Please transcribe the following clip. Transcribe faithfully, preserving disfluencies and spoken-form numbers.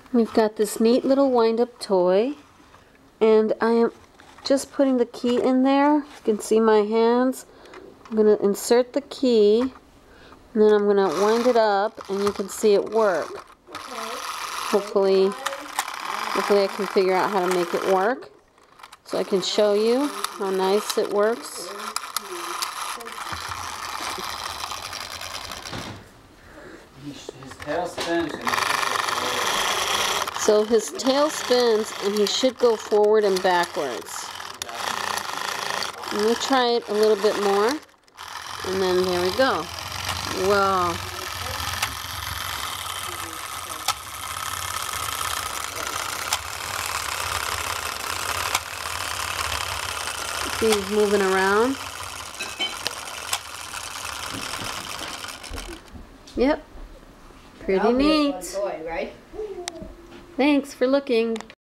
We've got this neat little wind-up toy, and I am just putting the key in there. You can see my hands. I'm going to insert the key, and then I'm going to wind it up, and you can see it work. Hopefully, hopefully I can figure out how to make it work, so I can show you how nice it works. His tail spins. So his tail spins, and he should go forward and backwards. Let me try it a little bit more, and then there we go. Wow. See, he's moving around. Yep. Pretty neat. Toy, right? Thanks for looking.